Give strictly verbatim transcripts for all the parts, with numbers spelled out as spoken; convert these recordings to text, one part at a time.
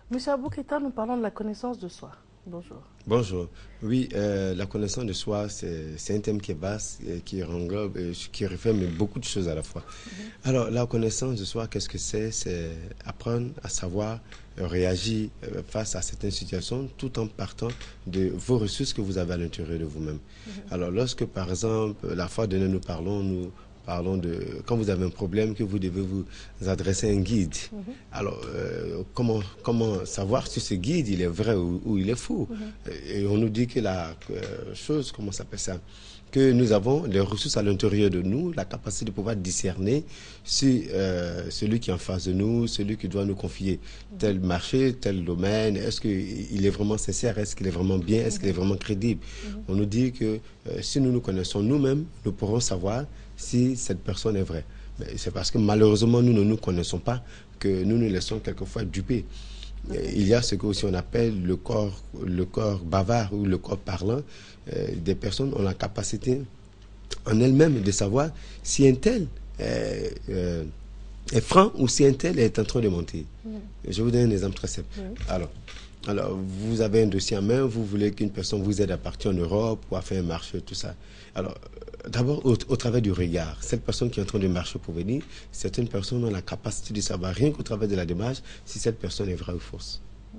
Monsieur Abou Keïta, nous parlons de la connaissance de soi. Bonjour. Bonjour. Oui, euh, la connaissance de soi, c'est un thème qui est vaste, qui englobe, qui renferme beaucoup de choses à la fois. Mm-hmm. Alors, la connaissance de soi, qu'est-ce que c'est? C'est apprendre à savoir réagir face à certaines situations tout en partant de vos ressources que vous avez à l'intérieur de vous-même. Mm-hmm. Alors, lorsque, par exemple, la fois donnée, nous parlons, nous parlons de quand vous avez un problème, que vous devez vous adresser à un guide. Mm-hmm. Alors, euh, comment, comment savoir si ce guide, il est vrai ou, ou il est faux? Mm-hmm. Et on nous dit que la euh, chose, comment ça s'appelle ça? Que nous avons les ressources à l'intérieur de nous, la capacité de pouvoir discerner si euh, celui qui est en face de nous, celui qui doit nous confier tel marché, tel domaine, est-ce qu'il est vraiment sincère, est-ce qu'il est vraiment bien, est-ce qu'il est vraiment crédible? Mm-hmm. On nous dit que euh, si nous nous connaissons nous-mêmes, nous pourrons savoir si cette personne est vraie. Mais c'est parce que malheureusement, nous ne nous connaissons pas que nous nous laissons quelquefois duper. Il y a ce qu'on on appelle le corps, le corps bavard ou le corps parlant. Euh, des personnes ont la capacité en elles-mêmes de savoir si un tel est, euh, est franc ou si un tel est en train de mentir. Mm. Je vous donne un exemple très simple. Mm. Alors, alors, vous avez un dossier en main, vous voulez qu'une personne vous aide à partir en Europe ou à faire un marché, tout ça. Alors, d'abord, au, au travers du regard, cette personne qui est en train de marcher pour venir, certaines personnes ont la capacité de savoir, rien qu'au travers de la démarche, si cette personne est vraie ou fausse. Mm-hmm.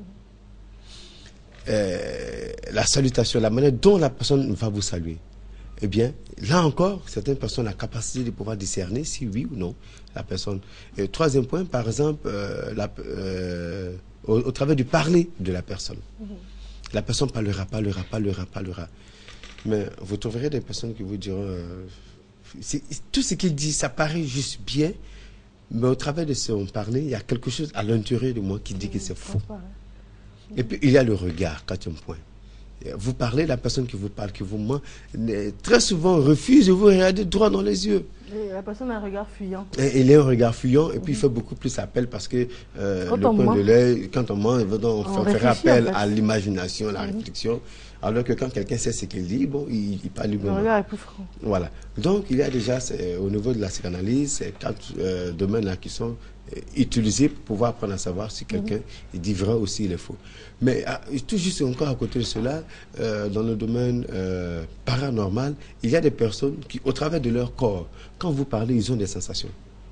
euh, la salutation, la manière dont la personne va vous saluer, eh bien, là encore, certaines personnes ont la capacité de pouvoir discerner si oui ou non la personne. Et troisième point, par exemple, euh, la, euh, au, au travers du parler de la personne. Mm-hmm. La personne parlera, parlera, parlera, parlera. Mais vous trouverez des personnes qui vous diront, euh, tout ce qu'il dit, ça paraît juste bien, mais au travers de son parler, il y a quelque chose à l'intérieur de moi qui dit que c'est faux. Et puis, il y a le regard, quatrième point. Vous parlez, la personne qui vous parle, qui vous ment, très souvent refuse de vous regarder droit dans les yeux. Et la personne a un regard fuyant. Et il a un regard fuyant, et puis mmh. il fait beaucoup plus appel parce que euh, le coin de l'œil, quand on ment, on, on fait appel en fait. à l'imagination, à la mmh. réflexion. Alors que quand quelqu'un sait ce qu'il dit, bon, il, il parle librement. Le regard est plus franc. Voilà. Donc, il y a déjà, au niveau de la psychanalyse, ces quatre euh, domaines-là qui sont euh, utilisés pour pouvoir apprendre à savoir si quelqu'un mmh. dit vrai ou s'il est faux. Mais ah, tout juste encore à côté de cela, euh, dans le domaine euh, paranormal, il y a des personnes qui, au travers de leur corps, quand vous parlez, ils ont des sensations.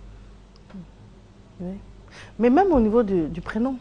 Oui. Mais même au niveau du, du prénom.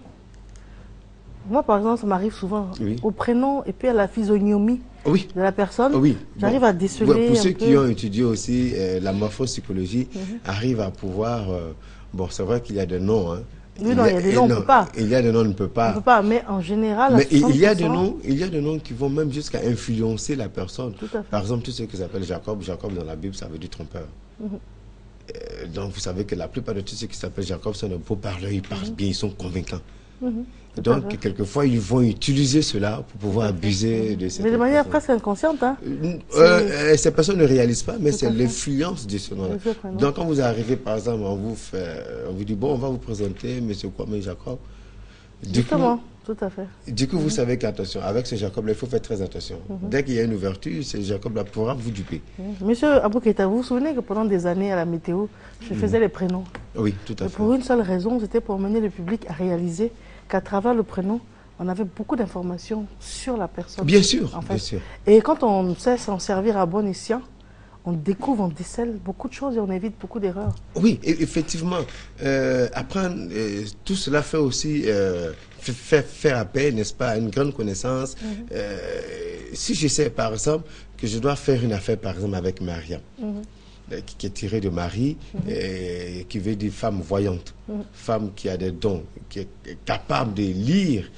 Moi, par exemple, ça m'arrive souvent oui. au prénom et puis à la physionomie oui. de la personne. Oui. J'arrive bon. à déceler. Ouais, pour un ceux peu. qui ont étudié aussi euh, la morphopsychologie, mm-hmm. arrivent à pouvoir. Euh, bon, c'est vrai qu'il y a des noms. Hein. Oui, il non, il y a des noms, on ne peut pas. Il y a des noms, on ne peut pas. On ne peut pas, mais en général. Mais il y a des noms, il y a des noms qui vont même jusqu'à influencer la personne. Tout à fait. Par exemple, tout ce qui s'appelle Jacob. Jacob dans la Bible, ça veut dire trompeur. Mm-hmm. euh, donc, vous savez que la plupart de tous ceux qui s'appellent Jacob sont des beaux parleurs, ils parlent mm-hmm. bien, ils sont convaincants. Mm-hmm. Donc, quelquefois, ils vont utiliser cela pour pouvoir abuser de cette Mais de manière presque inconsciente. Hein. Euh, ces personnes ne réalisent pas, mais c'est l'influence de ce nom-là. Donc, quand vous arrivez, par exemple, on vous, fait, on vous dit, bon, on va vous présenter M. Kwame Jacob. Du Justement, coup, tout à fait. Du coup, mmh. vous savez qu'attention, avec ce Jacob-là, il faut faire très attention. Mmh. Dès qu'il y a une ouverture, ce Jacob-là pourra vous duper. Mmh. Monsieur Abou Keïta, vous vous souvenez que pendant des années à la météo, je mmh. faisais les prénoms. Oui, tout à Et fait. Pour une seule raison, c'était pour mener le public à réaliser qu'à travers le prénom, on avait beaucoup d'informations sur la personne. Bien sûr, en fait. bien sûr. Et quand on sait s'en servir à bon escient, on découvre, on décèle beaucoup de choses et on évite beaucoup d'erreurs. Oui, effectivement. Euh, apprendre, euh, tout cela fait aussi euh, faire, faire appel, n'est-ce pas, à une grande connaissance. Mm-hmm. euh, si je sais, par exemple, que je dois faire une affaire, par exemple, avec Maria, mm-hmm. qui, qui est tirée de Marie, mm-hmm. et qui veut dire femme voyante, mm-hmm. femme qui a des dons, qui est capable de lire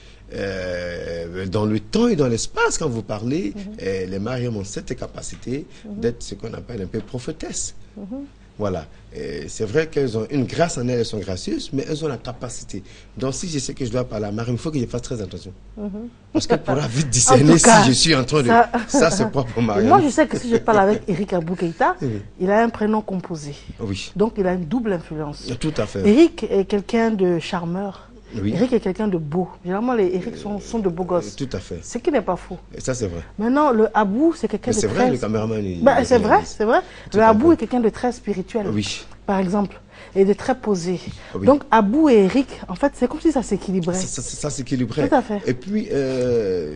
Euh, dans le temps et dans l'espace, quand vous parlez, mm-hmm. euh, les Mariam ont cette capacité mm-hmm. d'être ce qu'on appelle un peu prophétesse. Mm-hmm. Voilà. C'est vrai qu'elles ont une grâce en elles, elles sont gracieuses, mais elles ont la capacité. Donc, si je sais que je dois parler à Mariam, il faut que je fasse très attention. Mm-hmm. Parce qu'elle pourra vite discerner cas, si je suis en train de... Ça, ça c'est propre pour Mariam. Moi, je sais que si je parle avec Eric Abou Keïta, oui. il a un prénom composé. Oui. Donc, il a une double influence. Tout à fait. Eric est quelqu'un de charmeur. Oui. Eric est quelqu'un de beau. Généralement, les Eric sont, sont de beaux gosses. Tout à fait. Ce qui n'est pas faux. Et ça, c'est vrai. Maintenant, le Abou, c'est quelqu'un de très... C'est vrai, le caméraman... Bah, c'est vrai, c'est vrai. Le Abou est quelqu'un de très spirituel. Oui. Par exemple, et de très posé. Oui. Donc, Abou et Eric, en fait, c'est comme si ça s'équilibrait. Ça, ça, ça s'équilibrait. Tout à fait. Et puis, euh,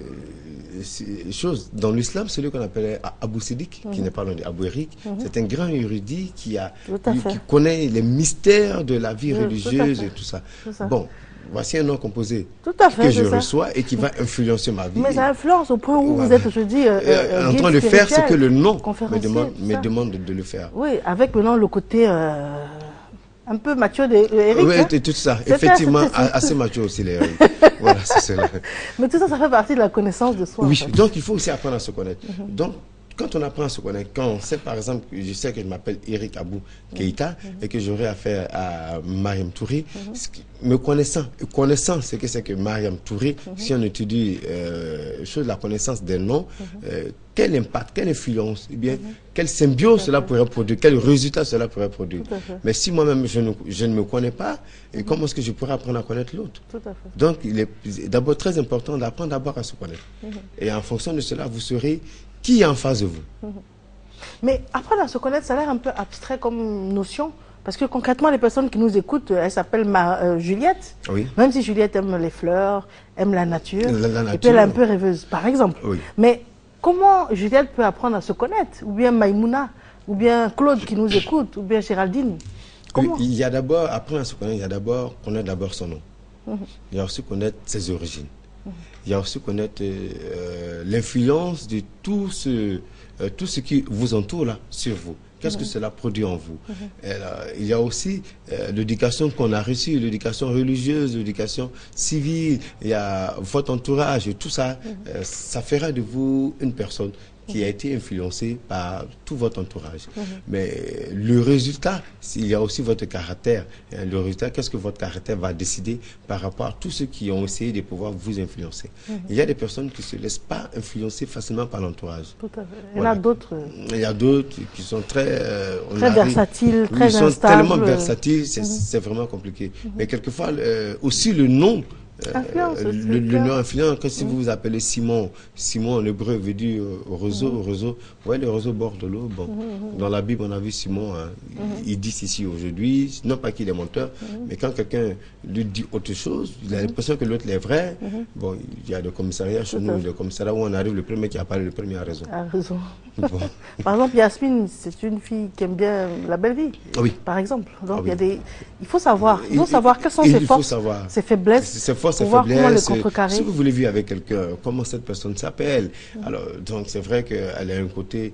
chose, dans l'islam, celui qu'on appelait Abou Siddiq, mm-hmm. qui n'est pas loin d'Abou Eric, mm-hmm. c'est un grand érudit qui, a, lui, qui connaît les mystères de la vie oui, religieuse tout et tout ça. ça. Bon. Voici un nom composé Tout à fait, que je ça. reçois et qui va influencer ma vie. Mais ça influence au point où voilà. vous êtes aujourd'hui euh, euh, en train de faire ce que le nom me demande, me demande de, de le faire. Oui, avec maintenant le côté euh, un peu mature d'Éric. Oui, hein? tout ça. Effectivement, assez mature aussi, les Voilà, c'est cela. Mais tout ça, ça fait partie de la connaissance de soi. Oui, en fait. Donc il faut aussi apprendre à se connaître. Mm-hmm. Donc, quand on apprend à se connaître, quand on sait par exemple, je sais que je m'appelle Eric Abou Keïta mm-hmm. et que j'aurai affaire à Mariam Touré, mm-hmm. me connaissant, connaissant ce que c'est que Mariam Touré, mm-hmm. si on étudie euh, chose, la connaissance des noms, mm-hmm. euh, quel impact, quelle influence, eh bien, mm-hmm. quelle symbiose cela pourrait produire, quel résultat cela pourrait produire. Mais si moi-même je ne, je ne me connais pas, mm-hmm. comment est-ce que je pourrais apprendre à connaître l'autre? Donc il est d'abord très important d'apprendre d'abord à se connaître. Mm-hmm. Et en fonction de cela, vous serez qui est en face de vous. Mais apprendre à se connaître, ça a l'air un peu abstrait comme notion. Parce que concrètement, les personnes qui nous écoutent, elles s'appellent euh, Juliette. Oui. Même si Juliette aime les fleurs, aime la nature, la, la nature. Et puis elle est un peu rêveuse, par exemple. Oui. Mais comment Juliette peut apprendre à se connaître? Ou bien Maïmouna, ou bien Claude qui nous écoute, ou bien Géraldine. Comment? Il y a d'abord, apprendre à se connaître, il y a d'abord connaître d'abord son nom. Mm-hmm. Il y a aussi connaître ses origines. Il y a aussi connaître euh, l'influence de tout ce, euh, tout ce qui vous entoure là, sur vous. Qu'est-ce mmh. que cela produit en vous? mmh. Et là, il y a aussi euh, l'éducation qu'on a reçue, l'éducation religieuse, l'éducation civile, il y a votre entourage, et tout ça, mmh. euh, ça fera de vous une personne qui a été influencé par tout votre entourage. Mmh. Mais le résultat, il y a aussi votre caractère. Le résultat, qu'est-ce que votre caractère va décider par rapport à tous ceux qui ont essayé de pouvoir vous influencer. Mmh. Il y a des personnes qui ne se laissent pas influencer facilement par l'entourage. Tout à fait. Il voilà. y en a d'autres. Il y a d'autres qui sont très... Euh, très versatiles, très instables. Ils sont tellement versatiles, c'est mmh. vraiment compliqué. Mmh. Mais quelquefois, euh, aussi le nom... Influence, euh, le, le nom influent, quand si mmh. vous vous appelez Simon, Simon en hébreu veut dire euh, roseau, mmh. roseau, ouais, le roseau bord de l'eau. Bon, mmh. dans la Bible, on a vu Simon, hein, mmh. il dit ici aujourd'hui, non pas qu'il est menteur, mmh. mais quand quelqu'un lui dit autre chose, il a l'impression que l'autre est vrai. Mmh. Bon, il y a le commissariat chez nous, le commissariat où on arrive, le premier qui apparaît, le premier a raison. A raison. Bon. Par exemple, Yasmine, c'est une fille qui aime bien la belle vie. Oui. Par exemple. Donc, ah, il y a oui. des. Il faut savoir. Il faut il, savoir quelles sont ses forces, ses faiblesses. Ses forces, ses faiblesses. Si vous voulez vivre avec quelqu'un, comment cette personne s'appelle. Mmh. Alors, donc, c'est vrai qu'elle a un côté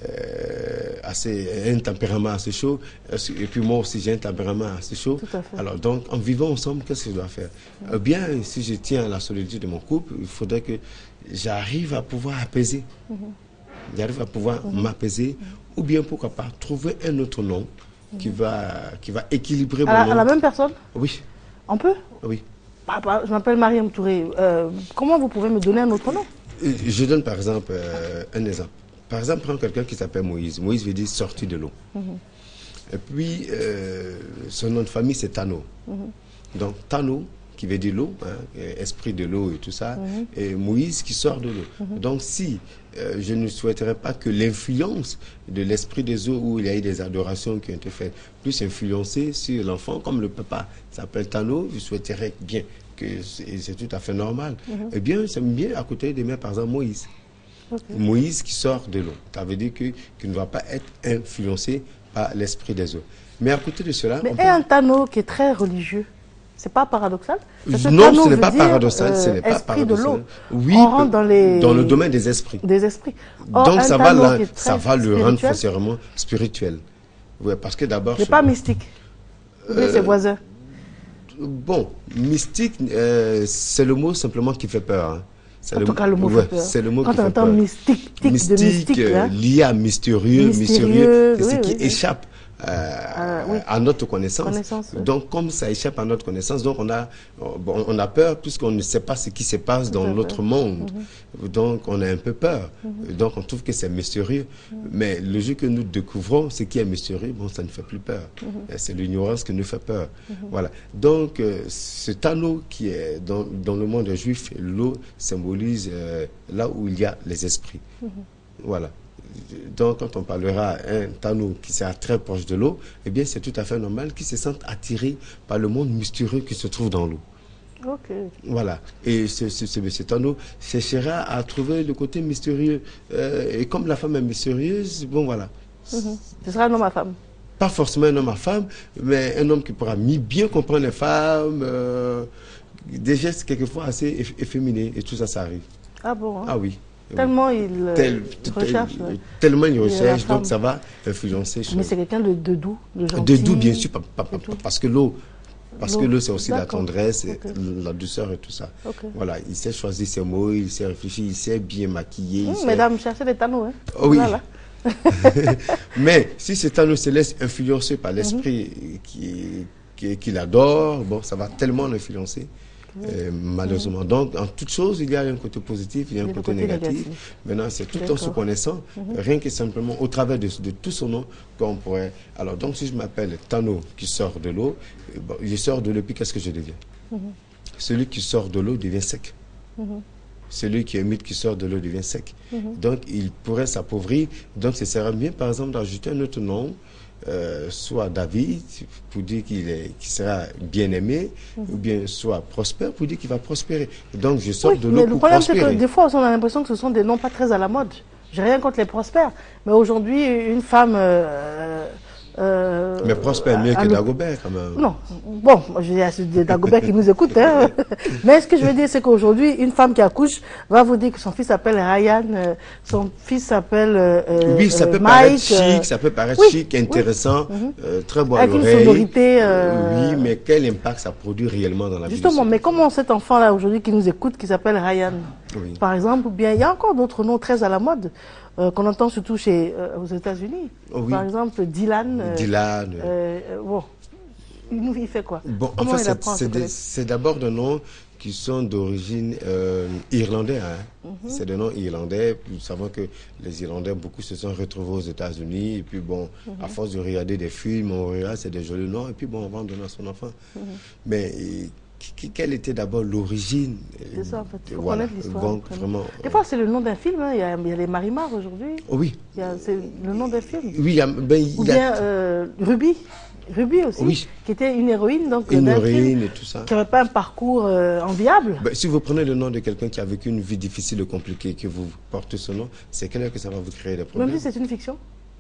euh, assez, un tempérament assez chaud. Et puis moi aussi, j'ai un tempérament assez chaud. Alors, donc, en vivant ensemble, qu'est-ce que je dois faire? Mmh. eh Bien, si je tiens à la solitude de mon couple, il faudrait que j'arrive à pouvoir apaiser. Mmh. J'arrive à pouvoir mmh. m'apaiser. Mmh. Ou bien, pourquoi pas, trouver un autre nom mmh. qui va, qui va équilibrer à mon la, nom. À la même personne? Oui. On peut? Oui. Je m'appelle Mariam Touré. Euh, comment vous pouvez me donner un autre nom? Je donne par exemple euh, un exemple. Par exemple, prends quelqu'un qui s'appelle Moïse. Moïse veut dire sorti de l'eau. Mm-hmm. Et puis, euh, son nom de famille, c'est Tano. Mm-hmm. Donc, Tano, qui veut dire l'eau, hein, esprit de l'eau et tout ça, mm-hmm. et Moïse qui sort de l'eau. Mm-hmm. Donc, si euh, je ne souhaiterais pas que l'influence de l'esprit des eaux, où il y a eu des adorations qui ont été faites, puisse influencer sur l'enfant, comme le papa s'appelle Tano, je souhaiterais bien que c'est tout à fait normal. Mm-hmm. Eh bien, c'est bien à côté de moi, par exemple, Moïse. Okay. Moïse qui sort de l'eau. Ça veut dire qu'il ne va pas être influencé par l'esprit des eaux. Mais à côté de cela... Mais et peut... un Tano qui est très religieux, c'est pas paradoxal? Non, ce n'est pas paradoxal. Ce n'est pas paradoxal. De l'eau. Oui, on rentre dans, les... dans le domaine des esprits. Des esprits. Or, donc ça va, là, ça va le spirituel. rendre forcément spirituel. Ouais, parce que d'abord... Il n'est pas mystique. Euh, ses voisins. Bon, mystique, euh, c'est le mot simplement qui fait peur. Hein. En le tout cas, le mot ouais, fait peur. C'est le mot Quand qui on fait entend peur. mystique, mystique, de mystique euh, hein? lié à mystérieux, mystérieux, mystérieux c'est oui, ce qui oui, échappe euh, ah, oui. à notre connaissance. connaissance oui. Donc, comme ça échappe à notre connaissance, donc on a, bon, on a peur puisqu'on ne sait pas ce qui se passe dans notre monde. Mm-hmm. Donc, on a un peu peur. Mm-hmm. Donc, on trouve que c'est mystérieux. Mm-hmm. Mais le jour que nous découvrons ce qui est mystérieux, bon, ça ne fait plus peur. Mm-hmm. C'est l'ignorance qui nous fait peur. Mm-hmm. Voilà. Donc, euh, cet anneau qui est dans, dans le monde juif, l'eau symbolise euh, là où il y a les esprits. Mm-hmm. Voilà. donc quand on parlera un Tano qui sera très proche de l'eau, eh bien c'est tout à fait normal qu'il se sente attiré par le monde mystérieux qui se trouve dans l'eau. Ok. Voilà. Et ce, ce, ce, ce Tano cherchera à trouver le côté mystérieux. Euh, et comme la femme est mystérieuse, bon voilà. Mm-hmm. Ce sera un homme à femme. Pas forcément un homme à femme, mais un homme qui pourra bien comprendre les femmes, euh, des gestes quelquefois assez efféminés, et tout ça, ça arrive. Ah bon hein? Ah oui. Tellement oui. il, tel, il recherche. Tel, tellement il recherche, donc ça va influencer. Mais c'est quelqu'un de, de doux, de gentil. De doux, bien sûr, pas, pas, pas, parce que l'eau, parce que l'eau, c'est aussi la tendresse, okay. la douceur et tout ça. Okay. Voilà, il sait choisir ses mots, il sait réfléchir, il sait bien maquiller. Mmh, sait... Mesdames, cherchez des Tanos. Hein. Oh, oui. Voilà. Mais si cet Tano se laisse influencer par l'esprit mmh. qui, qui, qui l'adore, bon, ça va tellement l'influencer. Euh, malheureusement. Mmh. Donc, en toute chose, il y a un côté positif, il y a un côté, côté négatif. négatif. Maintenant, c'est tout en se connaissant, mmh. rien que simplement au travers de, de tout son nom qu'on pourrait... Alors, donc, si je m'appelle Tano qui sort de l'eau, bon, je sors de l'eau, puis qu'est-ce que je deviens? mmh. Celui qui sort de l'eau devient sec. Mmh. Celui qui est humide qui sort de l'eau devient sec. Mmh. Donc, il pourrait s'appauvrir. Donc, ce serait bien, par exemple, d'ajouter un autre nom, Euh, soit David, pour dire qu'il qu'il sera bien aimé, mmh. ou bien soit Prospère, pour dire qu'il va prospérer. Donc je sors oui, de l'eau pour prospérer. Le problème, c'est que des fois, on a l'impression que ce sont des noms pas très à la mode. J'ai rien contre les prospères, mais aujourd'hui, une femme... Euh, euh, mais Prospère mieux que Dagobert, quand même. Non, bon, il y a des Dagobert qui nous écoutent. Hein. Mais ce que je veux dire, c'est qu'aujourd'hui, une femme qui accouche va vous dire que son fils s'appelle Ryan, euh, son fils s'appelle euh, Oui, ça peut euh, paraître Mike, chic, euh, ça peut paraître oui, chic, intéressant, oui. euh, très beau à avec une sonorité. Euh... Oui, mais quel impact ça produit réellement dans la vie? Justement, mais comment cet enfant-là aujourd'hui qui nous écoute, qui s'appelle Ryan, oui. par exemple, ou bien il y a encore d'autres noms très à la mode. Euh, qu'on entend surtout chez, euh, aux États-Unis. Oh oui. Par exemple, Dylan. Euh, Dylan. Euh, euh, bon, il, il fait quoi? Bon, en fait, c'est d'abord des noms qui sont d'origine euh, irlandaise. Hein. Mm-hmm. C'est des noms irlandais. Nous savons que les Irlandais, beaucoup se sont retrouvés aux États-Unis. Et puis, bon, mm-hmm. à force de regarder des films, on regarde, c'est des jolis noms. Et puis, bon, on va en donner à son enfant. Mm-hmm. Mais... Et, quelle était d'abord l'origine? C'est ça, en fait. Il faut voilà. connaître l'histoire. Donc, vraiment... Des fois, c'est le nom d'un film. Hein. Il, y a, il y a les Marimar aujourd'hui. Oh, oui. C'est le nom d'un film. Oui, il y a... Ben, il Ou y a... bien euh, Ruby. Ruby aussi, oui. qui était une héroïne. Donc, une héroïne et tout ça. Qui n'avait pas un parcours euh, enviable. Ben, si vous prenez le nom de quelqu'un qui a vécu une vie difficile et compliquée, que vous portez ce nom, c'est clair que ça va vous créer des problèmes. Même si c'est une fiction.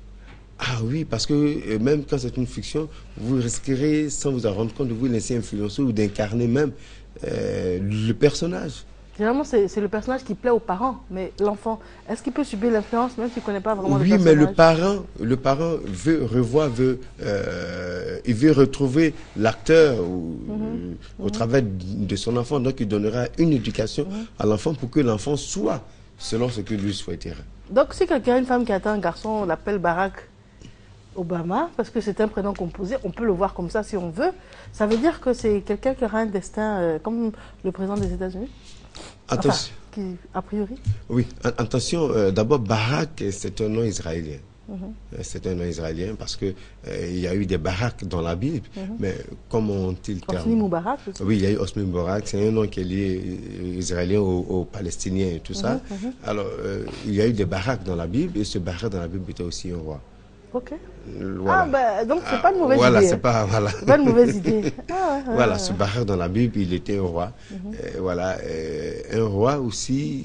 Ah oui, parce que euh, même quand c'est une fiction, vous risquerez, sans vous en rendre compte, de vous laisser influencer ou d'incarner même euh, le personnage. Généralement, c'est le personnage qui plaît aux parents, mais l'enfant, est-ce qu'il peut subir l'influence même s'il ne connaît pas vraiment oui, le personnage? Oui, mais le parent, le parent veut revoir, veut, euh, il veut retrouver l'acteur mm-hmm. au mm-hmm. travers de son enfant, donc il donnera une éducation mm-hmm. à l'enfant pour que l'enfant soit selon ce que lui souhaiterait. Donc si quelqu'un, une femme qui attend un garçon, on l'appelle Barack Obama, parce que c'est un prénom composé, on peut le voir comme ça si on veut. Ça veut dire que c'est quelqu'un qui aura un destin euh, comme le président des États-Unis? Attention. Enfin, qui, a priori. Oui, attention, euh, d'abord Barak, c'est un nom israélien. Mm-hmm. C'est un nom israélien parce que euh, il y a eu des Barak dans la Bible, mm-hmm. mais comment ont-ils le terme? Osni Moubarak aussi. Oui, il y a eu Osni Moubarak, c'est un nom qui est lié euh, israélien aux, aux Palestiniens et tout mm-hmm. ça. Mm-hmm. Alors, euh, il y a eu des Barak dans la Bible et ce Barak dans la Bible était aussi un roi. Ok. Voilà. Ah, ben, donc c'est ah, pas une mauvaise voilà, idée. C'est pas, voilà, c'est pas une mauvaise idée. Ah, ouais, voilà, ouais, ce ouais. Barak dans la Bible, il était un roi. Mm-hmm. euh, voilà, euh, un roi aussi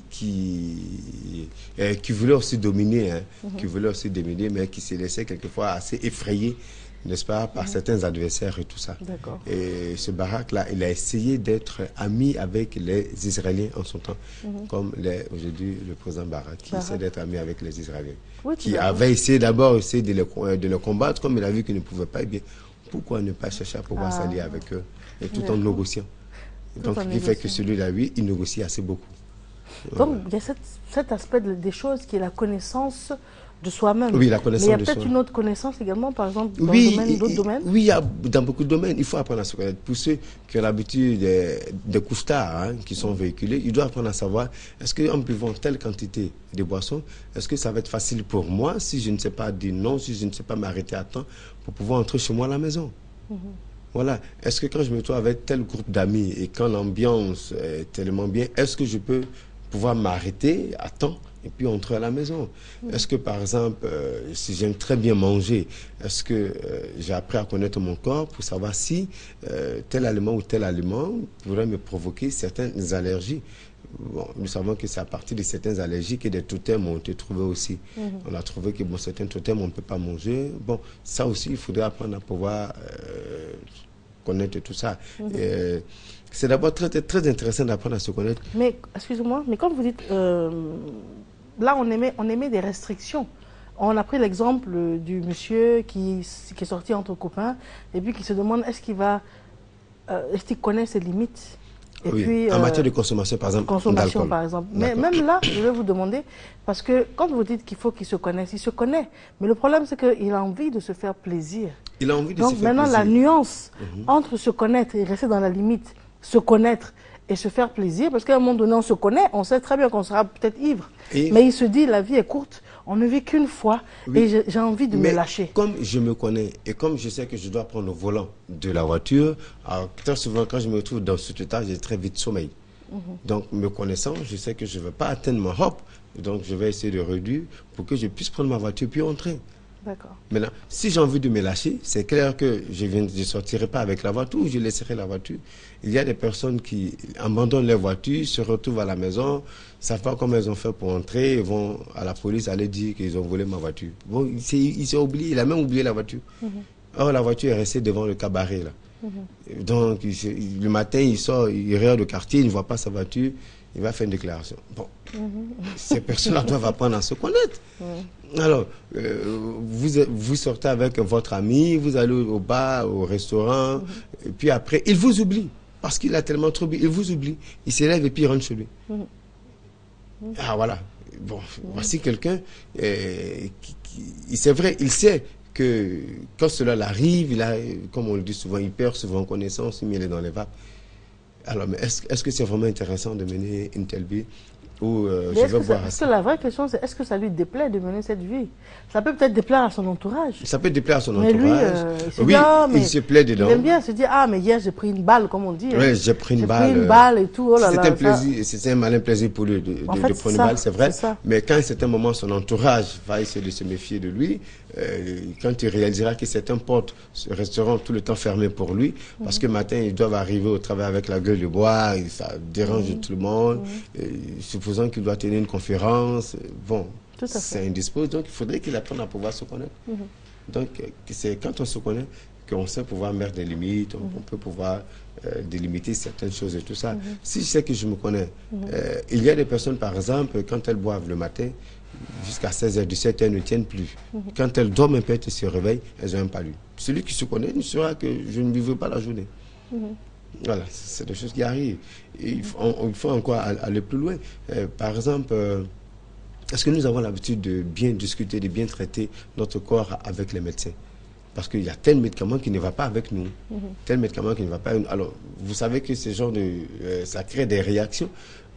qui, euh, qui voulait aussi dominer, hein, mm-hmm. qui voulait aussi dominer, mais qui se laissait quelquefois assez effrayé, n'est-ce pas, par mm-hmm. certains adversaires et tout ça. Et ce Barak-là, il a essayé d'être ami avec les Israéliens en son temps, mm-hmm. comme aujourd'hui le président Barak, qui Barak. essaie d'être ami avec les Israéliens. Oui, qui avait essayé d'abord essayer de les, de les combattre, comme il a vu qu'il ne pouvait pas, eh bien, pourquoi ne pas chercher à pouvoir ah. s'allier avec eux, et tout en négociant. Tout Donc, ce qui fait que celui-là, oui, il négocie assez beaucoup. Donc, euh, il y a cette, cet aspect de, des choses qui est la connaissance de soi-même. Oui, la connaissance. Mais il y a peut-être une autre connaissance également, par exemple, dans oui, d'autres domaines. Oui, il y a, dans beaucoup de domaines, il faut apprendre à se connaître. Pour ceux qui ont l'habitude des, des couches-tard hein, qui sont véhiculés, ils doivent apprendre à savoir, est-ce qu'en buvant telle quantité de boissons, est-ce que ça va être facile pour moi si je ne sais pas dire non, si je ne sais pas m'arrêter à temps pour pouvoir entrer chez moi à la maison? Mm-hmm. Voilà. Est-ce que quand je me trouve avec tel groupe d'amis et quand l'ambiance est tellement bien, est-ce que je peux pouvoir m'arrêter à temps et puis entrer à la maison. Mmh. Est-ce que, par exemple, euh, si j'aime très bien manger, est-ce que euh, j'ai appris à connaître mon corps pour savoir si euh, tel aliment ou tel aliment pourrait me provoquer certaines allergies? Bon, nous savons que c'est à partir de certaines allergies que des totems ont été trouvés aussi. Mmh. On a trouvé que bon, certains totems, on ne peut pas manger. Bon, ça aussi, il faudrait apprendre à pouvoir euh, connaître tout ça. Mmh. Euh, c'est d'abord très, très intéressant d'apprendre à se connaître. Mais, excusez-moi, mais quand vous dites, euh, là, on émet, on émet des restrictions. On a pris l'exemple du monsieur qui, qui est sorti entre copains et puis qui se demande est-ce qu'il va, euh, est-ce qu'il connaît ses limites? Et oui, puis, en euh, matière de consommation, par exemple, consommation, par exemple. Mais même là, je vais vous demander, parce que quand vous dites qu'il faut qu'il se connaisse, il se connaît. Mais le problème, c'est qu'il a envie de se faire plaisir. Il a envie de Donc, se faire maintenant, plaisir. la nuance mm-hmm. entre se connaître et rester dans la limite, se connaître et se faire plaisir, parce qu'à un moment donné, on se connaît, on sait très bien qu'on sera peut-être ivre. Et mais il se dit, la vie est courte, on ne vit qu'une fois, oui. et j'ai envie de mais me lâcher. Comme je me connais, et comme je sais que je dois prendre le volant de la voiture, alors, très souvent, quand je me retrouve dans ce état, j'ai très vite sommeil. Mm-hmm. Donc, me connaissant, je sais que je ne vais pas atteindre mon hop, donc je vais essayer de réduire pour que je puisse prendre ma voiture puis entrer. D'accord. Maintenant, si j'ai envie de me lâcher, c'est clair que je ne sortirai pas avec la voiture ou je laisserai la voiture. Il y a des personnes qui abandonnent leur voiture, se retrouvent à la maison, ne savent pas comment elles ont fait pour entrer, et vont à la police aller dire qu'ils ont volé ma voiture. Bon, il s'est oublié, il a même oublié la voiture. Mm-hmm. Or, la voiture est restée devant le cabaret, là. Mm-hmm. Donc, il, le matin, il sort, il regarde le quartier, il ne voit pas sa voiture, il va faire une déclaration. Bon, mm-hmm. ces personnes-là doivent apprendre à se connaître. Mm-hmm. Alors, euh, vous, vous sortez avec votre ami, vous allez au bar, au restaurant, mm-hmm. et puis après, il vous oublie. Parce qu'il a tellement trop bu, il vous oublie. Il s'élève et puis il rentre chez lui. Mm-hmm. Ah, voilà. Bon, mm-hmm. voici quelqu'un euh, qui, qui c'est vrai, il sait que quand cela l'arrive, il a, comme on le dit souvent, il perd souvent connaissance, il est dans les vapes. Alors, mais est-ce est-ce que c'est vraiment intéressant de mener une telle vie où euh, je vais boire Parce que la vraie question, c'est est-ce que ça lui déplaît de mener cette vie? Ça peut peut-être déplaire à son entourage. Ça peut déplaire à son mais entourage. Lui, euh, il se oui, dit, ah, mais il se plaît dedans. Il aime bien se dire, ah, mais hier j'ai pris une balle, comme on dit. Oui, hein. j'ai pris une J'ai balle. pris une balle et tout. Oh là c'est là, un plaisir, c'est un malin plaisir pour lui de, de, en fait, de prendre une ça, balle, c'est vrai. Ça. Mais quand à un certain moment, son entourage va essayer de se méfier de lui, euh, quand il réalisera que certaines portes resteront tout le temps fermées pour lui, mm-hmm. parce que matin, ils doivent arriver au travail avec la gueule de bois, et ça dérange mm-hmm. tout le monde, mm-hmm. et, supposant qu'il doit tenir une conférence, bon, c'est indisposé, donc il faudrait qu'il apprenne à pouvoir se connaître. Mm-hmm. Donc, c'est quand on se connaît qu'on sait pouvoir mettre des limites, on, mm-hmm. on peut pouvoir euh, délimiter certaines choses et tout ça. Mm-hmm. Si je sais que je me connais, mm-hmm. euh, il y a des personnes, par exemple, quand elles boivent le matin, jusqu'à seize heures, dix-sept heures, elles ne tiennent plus. Mm-hmm. Quand elles dorment un peu, elles se réveillent, elles n'ont même pas lu. Celui qui se connaît ne saura que je ne vivrai pas la journée. Mm-hmm. Voilà, c'est des choses qui arrivent. Et il, faut, on, il faut encore aller plus loin. Euh, par exemple, euh, est-ce que nous avons l'habitude de bien discuter, de bien traiter notre corps avec les médecins? Parce qu'il y a tel médicament qui ne va pas avec nous, mm-hmm. tel médicament qui ne va pas avec nous. Alors, vous savez que ce genre de... Euh, ça crée des réactions.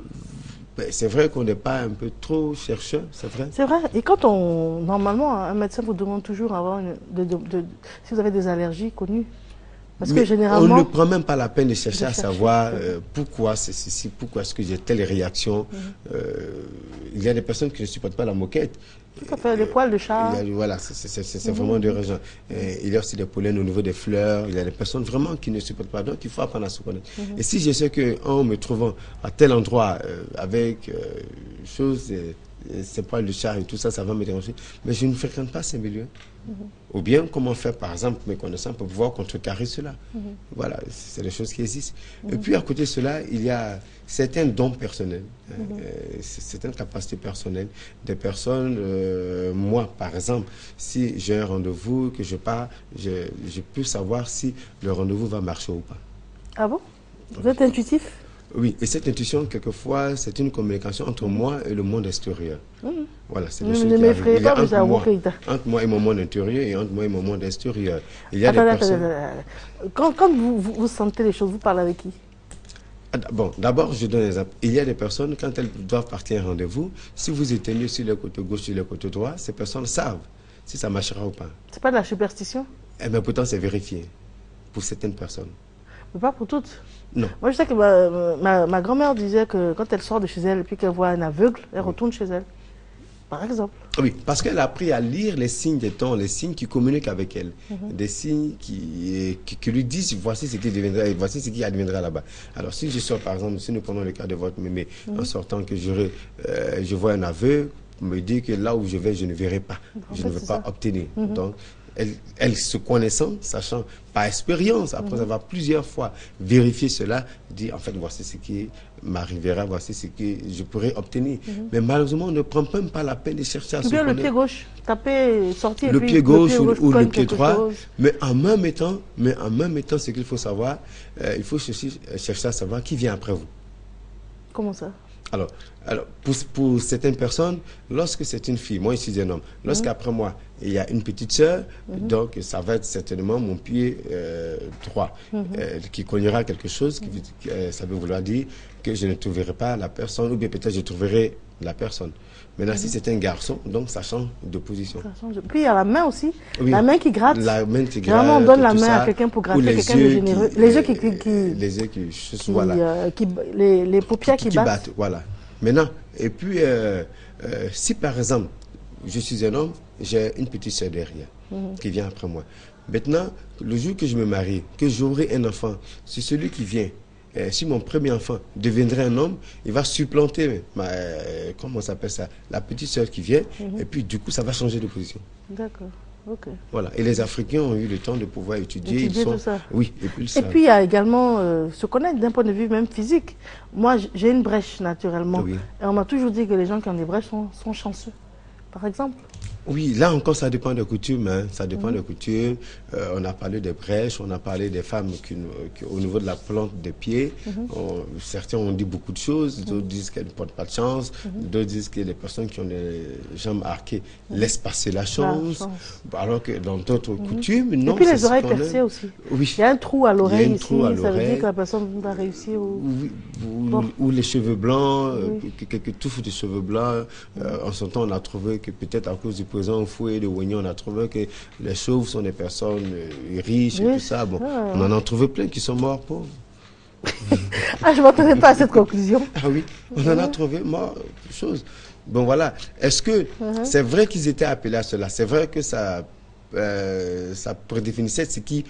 Ben, c'est vrai qu'on n'est pas un peu trop chercheur, c'est vrai. C'est vrai. Et quand on... Normalement, un médecin vous demande toujours avoir une, de, de, de, si vous avez des allergies connues. Parce mais que généralement... on ne prend même pas la peine de chercher de à chercher. savoir euh, pourquoi c'est ceci, pourquoi est-ce que j'ai telle réaction. Mm-hmm. euh, il y a des personnes qui ne supportent pas la moquette. Tout à fait, les poils de chat. Il y a, voilà, c'est mm-hmm. vraiment des raisons. Et il y a aussi des pollens au niveau des fleurs. Il y a des personnes vraiment qui ne supportent pas. Donc il faut apprendre à se connaître. Mm-hmm. Et si je sais qu'en me trouvant à tel endroit euh, avec euh, choses, euh, ces poils de chat et tout ça, ça va me déranger. Mais je ne fréquente pas ces milieux. Mm-hmm. Ou bien comment faire, par exemple, mes connaissances pour pouvoir contrecarrer cela. Mm-hmm. Voilà, c'est des choses qui existent. Mm-hmm. Et puis à côté de cela, il y a certains dons personnels, mm-hmm. euh, certaines capacités personnelles des personnes. Euh, moi, par exemple, si j'ai un rendez-vous, que je pars, je, je peux savoir si le rendez-vous va marcher ou pas. Ah bon? Vous êtes intuitif? Oui, et cette intuition, quelquefois, c'est une communication entre moi et le monde extérieur. Mmh. Voilà, c'est des choses qui arrivent. Il y a entre moi, entre moi et mon monde intérieur et entre moi et mon monde extérieur. Il y a attendez, des personnes... attendez, attendez. Quand, quand vous, vous, vous sentez les choses, vous parlez avec qui? Bon, d'abord, je donne un exemple. Il y a des personnes, quand elles doivent partir à un rendez-vous, si vous éteignez sur le côté gauche, sur le côté droit, ces personnes savent si ça marchera ou pas. C'est pas de la superstition? Eh bien, pourtant, c'est vérifié pour certaines personnes. Mais pas pour toutes. Non. Moi, je sais que ma, ma, ma grand-mère disait que quand elle sort de chez elle et puis qu'elle voit un aveugle, elle retourne chez elle. par exemple. Oui, parce qu'elle a appris à lire les signes des temps, les signes qui communiquent avec elle, mm-hmm. des signes qui, qui, qui lui disent voici ce qui deviendra et voici ce qui adviendra là-bas. Alors si je sors par exemple, si nous prenons le cas de votre mémé, mm-hmm. en sortant que je, euh, je vois un aveu, me dit que là où je vais, je ne verrai pas, en je fait, ne veux pas ça. obtenir. Mm-hmm. Donc, elle, elle se connaissant, sachant par expérience, après mm-hmm. avoir plusieurs fois vérifié cela, dit en fait voici ce qui m'arrivera, voici ce que je pourrais obtenir. Mm-hmm. Mais malheureusement, on ne prend même pas la peine de chercher à se connaître. Le pied gauche, taper, sortir. Le puis pied gauche, le pied gauche ou, ou le pied droit. Chose. Mais en même temps, mais en même temps, ce qu'il faut savoir, euh, il faut chercher, chercher à savoir qui vient après vous. Comment ça? Alors, alors pour, pour certaines personnes, lorsque c'est une fille, moi ici un homme, lorsqu'après moi, il y a une petite sœur, mm-hmm. donc ça va être certainement mon pied euh, droit, mm-hmm. euh, qui cognera quelque chose, qui, qui, euh, ça veut vouloir dire que je ne trouverai pas la personne, ou bien peut-être je trouverai la personne. Maintenant, mm-hmm. si c'est un garçon, donc ça change de position. De... Puis il y a la main aussi, oui, la main qui gratte. La main qui gratte. Vraiment, on donne la main ça, à quelqu'un pour gratter, quelqu'un de généreux. Qui, les yeux qui... qui, qui les yeux qui... qui, voilà. Euh, qui les, les paupières qui, qui, qui battent. battent. Voilà. Maintenant, et puis, euh, euh, si par exemple, je suis un homme, j'ai une petite soeur derrière, mm-hmm. qui vient après moi. Maintenant, le jour que je me marie, que j'aurai un enfant, c'est celui qui vient. Euh, si mon premier enfant deviendrait un homme, il va supplanter, ma, euh, comment on s'appelle ça, la petite soeur qui vient, mm-hmm. et puis du coup, ça va changer de position. D'accord. Okay. Voilà. Et les Africains ont eu le temps de pouvoir étudier. étudier ils sont... tout ça. Oui. Et puis, et puis il y a également euh, se connaître d'un point de vue même physique. Moi, j'ai une brèche naturellement. Oui. Et on m'a toujours dit que les gens qui ont des brèches sont, sont chanceux. Par exemple. Oui, là encore, ça dépend des coutumes. Hein. Ça dépend mmh. des coutumes. Euh, on a parlé des brèches, on a parlé des femmes qui, qui au niveau de la plante des pieds. Mmh. On, certains ont dit beaucoup de choses. D'autres mmh. disent qu'elles ne portent pas de chance. Mmh. D'autres disent que les personnes qui ont les jambes arquées mmh. laissent passer la chance. la chance. Alors que dans d'autres mmh. coutumes, non. Et puis les oreilles percées aussi. Oui. Il y a un trou à l'oreille ici. À ça veut dire que la personne va réussir. Ou, oui. ou, bon. ou les cheveux blancs, oui. euh, quelques touffes de cheveux blancs. Mmh. Euh, en son temps, on a trouvé que peut-être à cause du présent au fouet de on a trouvé que les chauves sont des personnes euh, riches oui, et tout ça. Bon, ah. On en a trouvé plein qui sont morts pauvres. Ah, je ne m'attendais pas à cette conclusion. Ah oui, on en a trouvé morts, choses. Bon, voilà. Est-ce que uh-huh. c'est vrai qu'ils étaient appelés à cela? C'est vrai que ça, euh, ça prédéfinissait ce qui,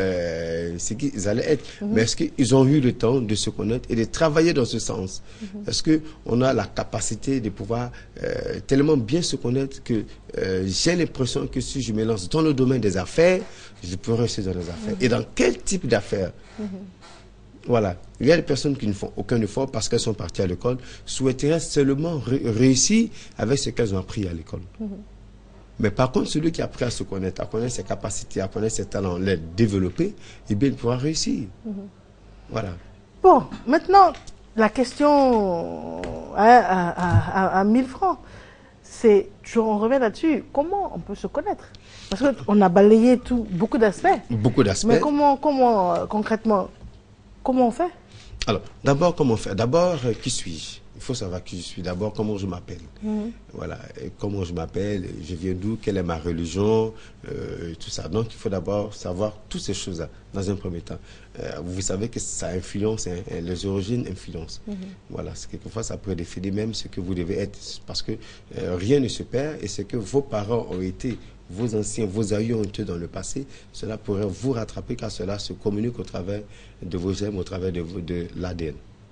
euh, ce qu'ils allaient être. Uh-huh. Mais est-ce qu'ils ont eu le temps de se connaître et de travailler dans ce sens? Uh-huh. Est-ce qu'on a la capacité de pouvoir euh, tellement bien se connaître que euh, j'ai l'impression que si je me lance dans le domaine des affaires, je peux réussir dans les affaires. Uh-huh. Et dans quel type d'affaires? Uh-huh. Voilà. Il y a des personnes qui ne font aucun effort parce qu'elles sont parties à l'école, souhaiteraient seulement ré réussir avec ce qu'elles ont appris à l'école. Mmh. Mais par contre, celui qui a appris à se connaître, à connaître ses capacités, à connaître ses talents, les développer, eh bien, il pourra réussir. Mmh. Voilà. Bon, maintenant, la question à, à, à, à mille francs, c'est, on revient là-dessus, comment on peut se connaître? Parce qu'on a balayé tout, beaucoup d'aspects. Beaucoup d'aspects. Mais comment, comment euh, concrètement, comment on fait? Alors, d'abord, comment faire? D'abord, euh, qui suis-je? Il faut savoir qui je suis. D'abord, comment je m'appelle. Mmh. Voilà. Et comment je m'appelle, je viens d'où, quelle est ma religion, euh, tout ça. Donc, il faut d'abord savoir toutes ces choses-là, dans un premier temps. Euh, vous savez que ça influence, hein, les origines influencent. Mmh. Voilà. Quelquefois, ça peut définir même ce que vous devez être. Parce que euh, rien ne se perd et ce que vos parents ont été, vos anciens, vos aïeux ont été dans le passé, cela pourrait vous rattraper car cela se communique au travers de vos gemmes, au travers de, de l'A D N.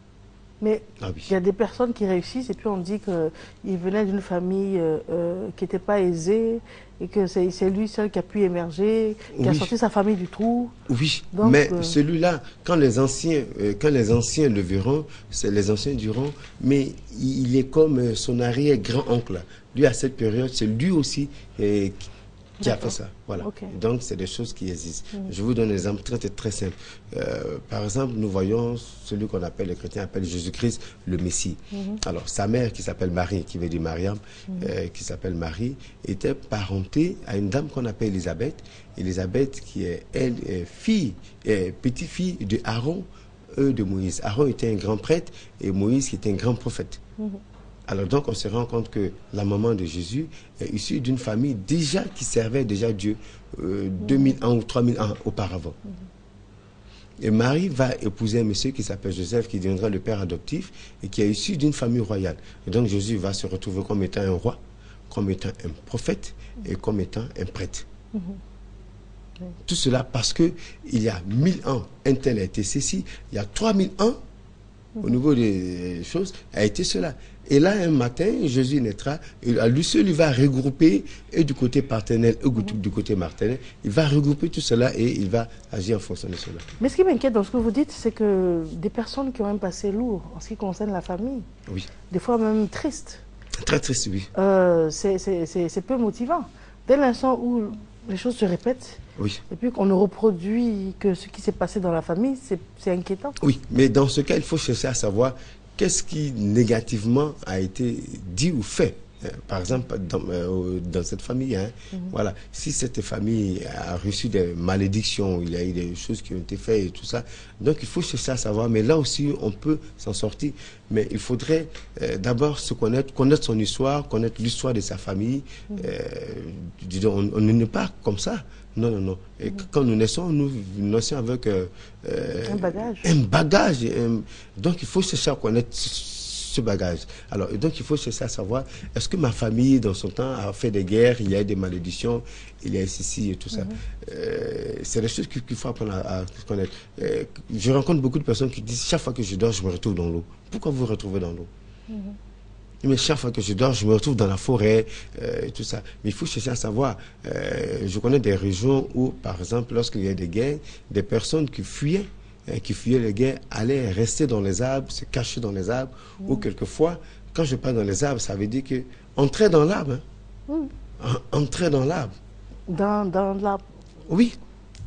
Mais ah oui. Il y a des personnes qui réussissent et puis on dit qu'ils venaient d'une famille euh, euh, qui n'était pas aisée et que c'est lui seul qui a pu émerger, qui oui. a sorti sa famille du trou. Oui, donc, mais euh... celui-là, quand les anciens euh, quand les anciens le verront, c'est les anciens diront, mais il est comme son arrière-grand-oncle. Lui, à cette période, c'est lui aussi euh, qui qui a fait ça. Voilà. Okay. Donc, c'est des choses qui existent. Mmh. Je vous donne un exemple très, très, très simple. Euh, par exemple, nous voyons celui qu'on appelle, les chrétiens appellent Jésus-Christ le Messie. Mmh. Alors, sa mère, qui s'appelle Marie, qui veut dire Mariam, mmh. euh, qui s'appelle Marie, était parentée à une dame qu'on appelle Élisabeth. Élisabeth, qui est, elle, est fille, est petite-fille de Aaron, eux, de Moïse. Aaron était un grand prêtre et Moïse, qui était un grand prophète. Mmh. Alors donc on se rend compte que la maman de Jésus est issue d'une famille déjà qui servait déjà Dieu euh, deux mille ans ou trois mille ans auparavant. Et Marie va épouser un monsieur qui s'appelle Joseph, qui deviendra le père adoptif et qui est issu d'une famille royale. Et donc Jésus va se retrouver comme étant un roi. comme étant un prophète et comme étant un prêtre. Mhm. Oui. Tout cela parce que il y a mille ans, un tel a été ceci, il y a trois mille ans, mm-hmm. au niveau des choses, a été cela. Et là, un matin, Jésus naîtra, et lui seul, il va regrouper, et du côté paternel, et mm-hmm. du côté maternel, il va regrouper tout cela et il va agir en fonction de cela. Mais ce qui m'inquiète dans ce que vous dites, c'est que des personnes qui ont un passé lourd en ce qui concerne la famille, oui. des fois même triste, très triste, oui. Euh, c'est peu motivant. Dès l'instant où les choses se répètent, oui. et puis qu'on ne reproduit que ce qui s'est passé dans la famille, c'est inquiétant. Oui, mais dans ce cas, il faut chercher à savoir qu'est-ce qui négativement a été dit ou fait. Par exemple, dans, euh, dans cette famille, hein, mm-hmm. voilà, si cette famille a reçu des malédictions, il y a eu des choses qui ont été faites et tout ça, donc il faut chercher à savoir, mais là aussi on peut s'en sortir, mais il faudrait euh, d'abord se connaître, connaître son histoire, connaître l'histoire de sa famille, mm-hmm. euh, on, on n'est pas comme ça, non, non, non, et mm-hmm. quand nous naissons, nous naissons avec euh, un bagage, un bagage un, donc il faut chercher à connaître ce bagage. Alors, donc il faut chercher à savoir, est-ce que ma famille, dans son temps, a fait des guerres, il y a eu des malédictions, il y a eu ceci et tout ça. Mm-hmm. euh, c'est des choses qu'il faut apprendre à, à connaître. Euh, je rencontre beaucoup de personnes qui disent, chaque fois que je dors, je me retrouve dans l'eau. Pourquoi vous vous retrouvez dans l'eau? Mm-hmm. Mais chaque fois que je dors, je me retrouve dans la forêt, euh, et tout ça. Mais il faut chercher à savoir. Euh, je connais des régions où, par exemple, lorsqu'il y a des guerres, des personnes qui fuyaient, qui fuyaient les guerres, allaient rester dans les arbres, se cacher dans les arbres, mmh. ou quelquefois, quand je parle dans les arbres, ça veut dire que entrer dans l'arbre, hein. mmh. entrer dans l'arbre. Dans, dans l'arbre. Oui.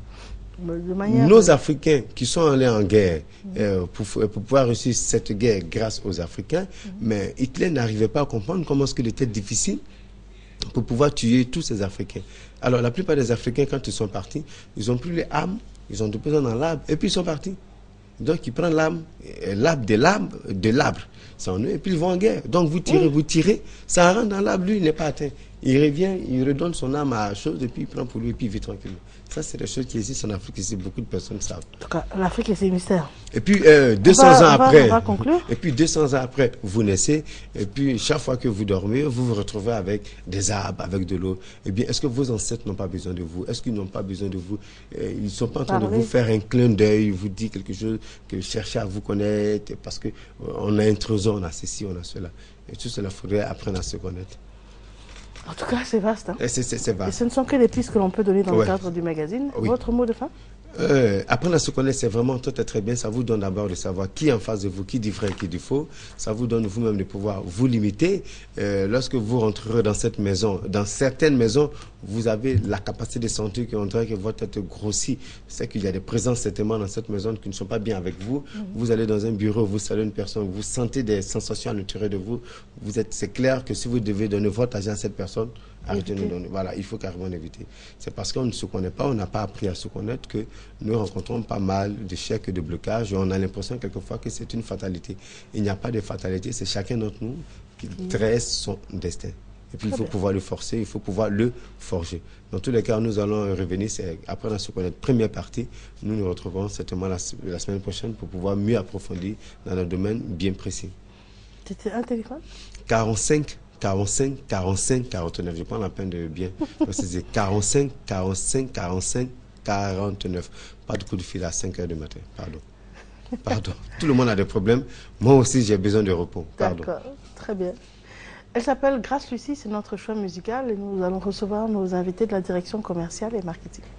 De manière Nos de... Africains qui sont allés en guerre, mmh. euh, pour, pour pouvoir réussir cette guerre grâce aux Africains, mmh. mais Hitler n'arrivait pas à comprendre comment est-ce qu'il était difficile pour pouvoir tuer tous ces Africains. Alors la plupart des Africains, quand ils sont partis, ils ont pris les armes, ils ont déposé dans l'arbre et puis ils sont partis. Donc ils prennent l'arbre, l'arbre de l'arbre, de l'arbre, c'est en eux, et puis ils vont en guerre. Donc vous tirez, oui. vous tirez, ça rentre dans l'arbre, lui il n'est pas atteint. Il revient, il redonne son arme à la chose et puis il prend pour lui et puis il vit tranquillement. Ça c'est des choses qui existent en Afrique ici, beaucoup de personnes savent. En tout cas, l'Afrique c'est un mystère. Et puis euh, deux cents va, ans on après, va, on va conclure. et puis deux cents ans après, vous naissez, et puis chaque fois que vous dormez, vous vous retrouvez avec des arbres, avec de l'eau. Eh bien, est-ce que vos ancêtres n'ont pas besoin de vous? Est-ce qu'ils n'ont pas besoin de vous? euh, Ils ne sont pas en train Parlez. de vous faire un clin d'œil, vous dire quelque chose, que chercher à vous connaître, parce que euh, on a un trésor, on a ceci, on a cela. Et tout cela, il faudrait apprendre à se connaître. En tout cas, c'est vaste. Hein. C'est vaste. Et ce ne sont que des pistes que l'on peut donner dans ouais. le cadre du magazine. Oui. Votre mot de fin? Euh, apprendre à se connaître, c'est vraiment tout est très bien. Ça vous donne d'abord de savoir qui est en face de vous, qui dit vrai, qui dit faux. Ça vous donne vous-même de pouvoir vous limiter. Euh, lorsque vous rentrerez dans cette maison, dans certaines maisons, vous avez la capacité de sentir qu'on dirait que votre tête grossit. C'est qu'il y a des présences certainement dans cette maison qui ne sont pas bien avec vous. Mm-hmm. Vous allez dans un bureau, vous saluez une personne, vous sentez des sensations à l'intérieur de vous. Vous êtes, c'est clair que si vous devez donner votre argent à cette personne, arrêtez de nous donner. Voilà, il faut carrément éviter. C'est parce qu'on ne se connaît pas, on n'a pas appris à se connaître que nous rencontrons pas mal d'échecs et de blocages et on a l'impression quelquefois que c'est une fatalité. Il n'y a pas de fatalité, c'est chacun d'entre nous qui dresse son destin. Et puis il faut pouvoir le forcer, il faut pouvoir le forger. Dans tous les cas, nous allons revenir, c'est apprendre à se connaître. Première partie, nous nous retrouvons certainement la, la semaine prochaine pour pouvoir mieux approfondir dans un domaine bien précis. C'était un téléphone quarante-cinq, quarante-cinq, quarante-cinq, quarante-neuf. Je prends la peine de bien préciser. quarante-cinq, quarante-cinq, quarante-cinq, quarante-neuf. Pas de coup de fil à cinq heures du matin. Pardon. Pardon. Tout le monde a des problèmes. Moi aussi, j'ai besoin de repos. Pardon. D'accord. Très bien. Elle s'appelle Grace Lucie, c'est notre choix musical et nous allons recevoir nos invités de la direction commerciale et marketing.